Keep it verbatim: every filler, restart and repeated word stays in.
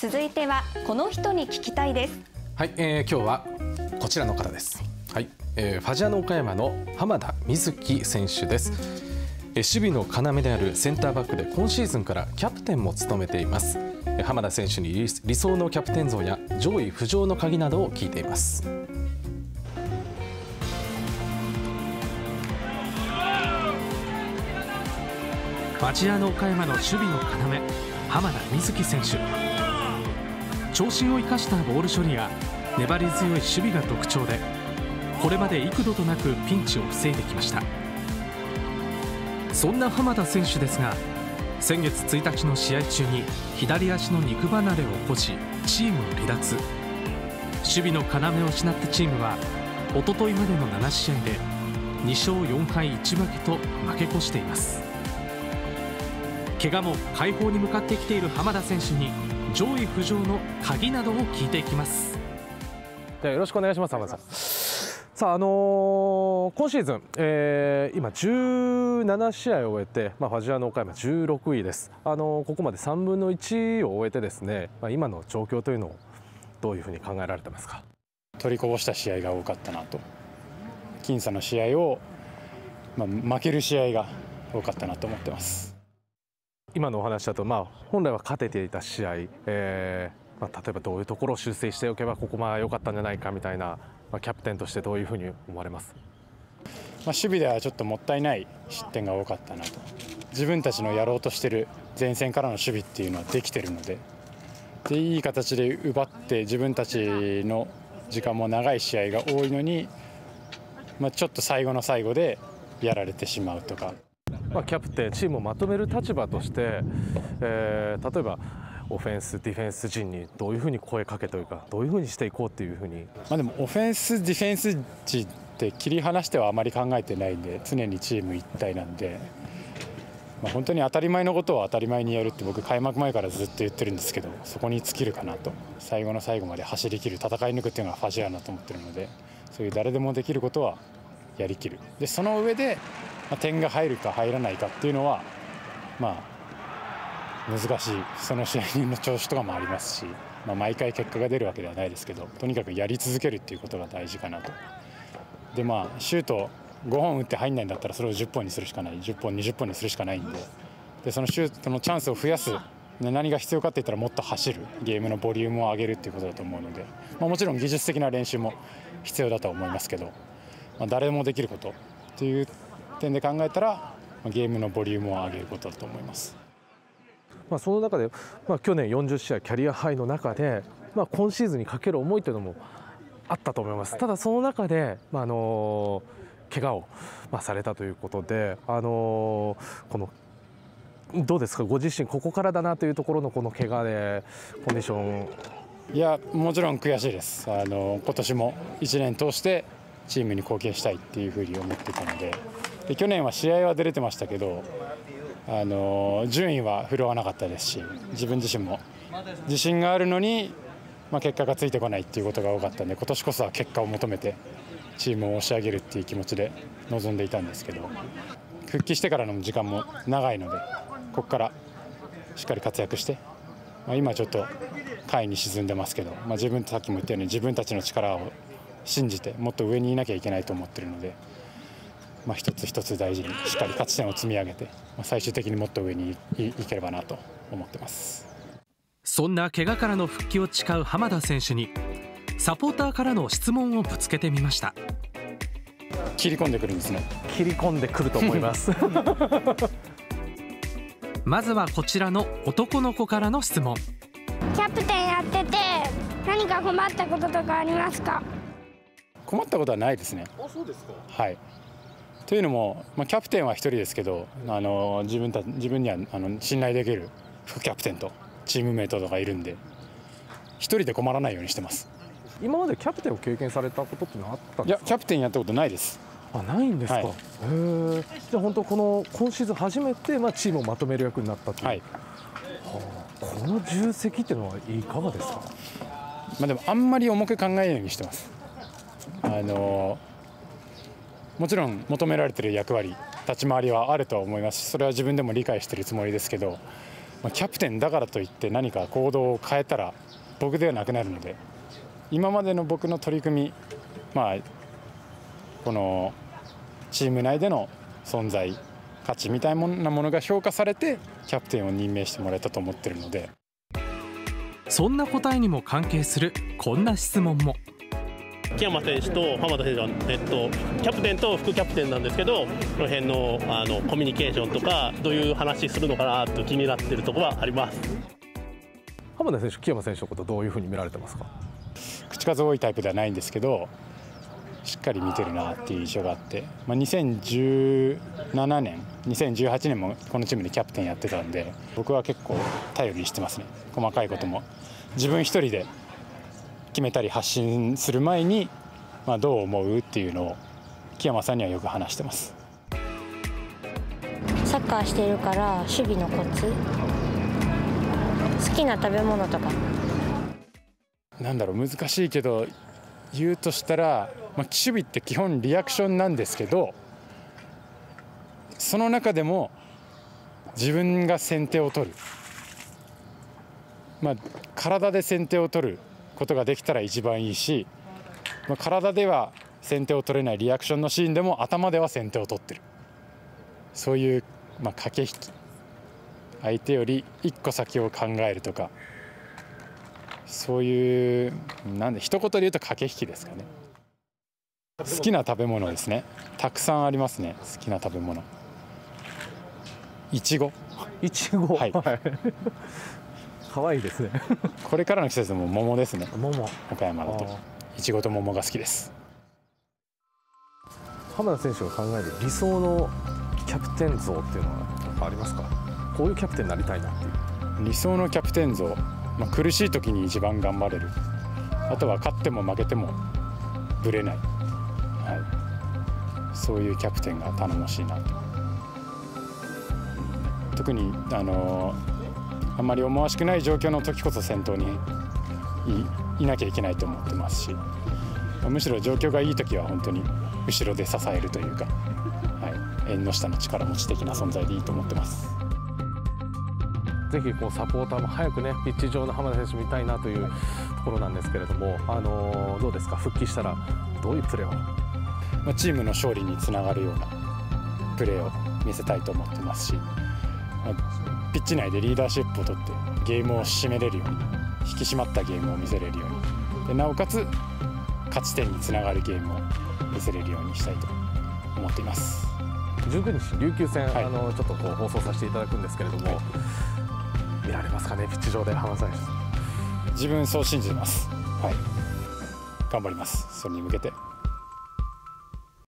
続いてはこの人に聞きたいです。 はい、えー、今日はこちらの方です。はい、えー、ファジアーノ岡山の浜田瑞生選手です。えー、守備の要であるセンターバックで今シーズンからキャプテンも務めています。えー、浜田選手に理理想のキャプテン像や上位浮上の鍵などを聞いています。 ファジアーノ岡山の守備の要、浜田瑞生選手。長身を生かしたボール処理や粘り強い守備が特徴で、これまで幾度となくピンチを防いできました。そんな浜田選手ですが、先月ついたちの試合中に左足の肉離れを起こし、チームを離脱。守備の要を失ったチームは一昨日までのなな試合でに勝よん敗いち分けと負け越しています。怪我も解放に向かってきている浜田選手に上位浮上の鍵などを聞いていきます。 ではよろしくお願いします。浜田さん。さあ、あのー、今シーズン、えー、今じゅうなな試合を終えて、まあ、ファジアーノ岡山じゅうろくいです。あのー、ここまでさんぶんのいちを終えてですね、まあ、今の状況というのをどういうふうに考えられてますか？ 取りこぼした試合が多かったなと、僅差の試合を、まあ、負ける試合が多かったなと思ってます。 今のお話だと、まあ、本来は勝てていた試合、えーまあ、例えばどういうところを修正しておけばここまで良かったんじゃないかみたいな、まあ、キャプテンとしてどういうふうに思われます？ まあ、守備ではちょっともったいない失点が多かったなと。自分たちのやろうとしている前線からの守備っていうのはできているので、でいい形で奪って自分たちの時間も長い試合が多いのに、まあ、ちょっと最後の最後でやられてしまうとか。 まあ、キャプテン、チームをまとめる立場として、えー、例えばオフェンス、ディフェンス陣にどういうふうに声かけというか、どういうふうにしていこうっていうふうに。 まあでもオフェンス、ディフェンス陣って切り離してはあまり考えてないんで、常にチーム一体なんで、まあ、本当に当たり前のことを当たり前にやるって僕開幕前からずっと言ってるんですけど、そこに尽きるかなと。最後の最後まで走り切る、戦い抜くっていうのがファジアーノだと思ってるので、そういう誰でもできることはやりきる。でその上で点が入るか入らないかっていうのはまあ難しい、その試合の調子とかもありますし、まあ、毎回結果が出るわけではないですけど、とにかくやり続けるっていうことが大事かなと。でまあシュートごほん打って入んないんだったらそれをじゅっぽんにするしかない、じゅっぽんにじゅっぽんにするしかないんで、でそのシュートのチャンスを増やす何が必要かっていったらもっと走る、ゲームのボリュームを上げるっていうことだと思うので、まあ、もちろん技術的な練習も必要だと思いますけど、まあ、誰でもできることっていう点で考えたらゲームのボリュームを上げることだと思います。 まあその中で、まあ、去年よんじゅっ試合キャリアハイの中で、まあ、今シーズンにかける思いというのもあったと思います。ただその中で、まあ、あの怪我を、まあ、されたということで、あのこのどうですか、ご自身ここからだなというところのこの怪我でコンディション。 いやもちろん悔しいです。あの今年もいちねん通してチームに貢献したいっていうふうに思っていたので、で去年は試合は出れてましたけど、あの順位は振るわなかったですし、自分自身も自信があるのに、まあ、結果がついてこないっていうことが多かったんで、今年こそは結果を求めてチームを押し上げるっていう気持ちで臨んでいたんですけど、復帰してからの時間も長いので、ここからしっかり活躍して、まあ、今ちょっと下位に沈んでますけど、まあ、自分さっきも言ったように自分たちの力を信じてもっと上にいなきゃいけないと思っているので、まあ、一つ一つ大事にしっかり勝ち点を積み上げて、まあ、最終的にもっと上にいければなと思ってます。 そんな怪我からの復帰を誓う浜田選手にサポーターからの質問をぶつけてみました。 切り込んでくるんですね。 切り込んでくると思いますまずはこちらの男の子からの質問。 キャプテンやってて何か困ったこととかありますか？ 困ったことはないですね。 あ、そうですか。 はい。というのも、まあ、キャプテンはひとりですけど、あの自分た自分にはあの信頼できる副キャプテンとチームメイトとかいるんで、ひとりで困らないようにしてます。 今までキャプテンを経験されたことってのはあったんですか？ いや、キャプテンやったことないです。 あ、ないんですか。はい、へえ。じゃあ本当この今シーズン初めて、まあ、チームをまとめる役になったという、はい、はあ、この重責っていうのはいかがですか？ まあでもあんまり重く考えないようにしてます。あのもちろん求められている役割、立ち回りはあると思いますし、それは自分でも理解しているつもりですけど、 まあ、キャプテンだからといって何か行動を変えたら僕ではなくなるので、今までの僕の取り組み、まあ、このチーム内での存在価値みたいなものが評価されてキャプテンを任命してもらえたと思ってるので。 そんな答えにも関係するこんな質問も。 木山選手と浜田選手は、えっと、キャプテンと副キャプテンなんですけど、この辺の、あのコミュニケーションとかどういう話するのかなと気になっているところはあります。 浜田選手、木山選手のことどういうふうに見られてますか？ 口数多いタイプではないんですけど、しっかり見てるなっていう印象があって、まあ、にせんじゅうななねんにせんじゅうはちねんもこのチームでキャプテンやってたんで、僕は結構頼りにしてますね。細かいことも自分一人で決めたり発信する前に、まあ、どう思うっていうのを木山さんにはよく話してます。 サッカーしてるから守備のコツ、好きな食べ物とか。 なんだろう、難しいけど言うとしたら、まあ、守備って基本リアクションなんですけど、その中でも自分が先手を取る、まあ、体で先手を取ることができたら一番いいし、まあ、体では先手を取れないリアクションのシーンでも頭では先手を取ってる、そういう、まあ、駆け引き、相手より一個先を考えるとか、そういうなんで一言で言うと駆け引きですかね。好きな食べ物ですね。たくさんありますね。好きな食べ物、いちご。 いちご、 はい、 可愛いですね。 これからの季節も桃ですね。 桃、 岡山だといちごと桃が好きです。 浜田選手が考える理想のキャプテン像っていうのはありますか？こういうキャプテンになりたいなっていう。 理想のキャプテン像、まあ、苦しい時に一番頑張れる、あとは勝っても負けてもぶれない、はい、そういうキャプテンが頼もしいなと。特にあのあんまり思わしくない状況の時こそ先頭に い, いなきゃいけないと思ってますし、むしろ状況がいい時は本当に後ろで支えるというか、はい、縁の下の力持ち的な存在でいいと思ってます。 ぜひこうサポーターも早くねピッチ上の浜田選手見たいなというところなんですけれども、あのー、どうですか、復帰したらどういうプレーを、 まあ、チームの勝利につながるようなプレーを見せたいと思ってますし、まあ、ピッチ内でリーダーシップを取ってゲームを締めれるように、引き締まったゲームを見せれるようにで、なおかつ勝ち点につながるゲームを見せれるようにしたいと思っています。 じゅうくにち琉球戦、はい、あのちょっとこう放送させていただくんですけれども、はい、見られますかね、ピッチ上で浜田選手。 自分そう信じてます。はい、頑張ります、それに向けて。